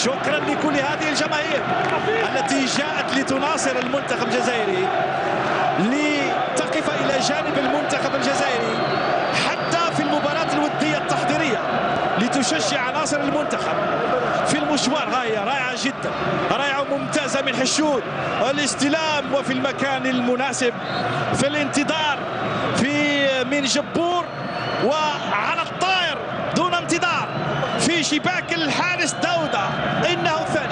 شكرا لكل هذه الجماهير التي جاءت لتناصر المنتخب الجزائري، لتقف إلى جانب المنتخب الجزائري حتى في المباراة الودية التحضيرية، لتشجع عناصر المنتخب في المشوار. غاية رائعة جدا، رائعة وممتازة من حشود، الاستلام وفي المكان المناسب، في الانتظار من جبور وعلى الطائر دون انتظار في شباك الحارس داودة. إنه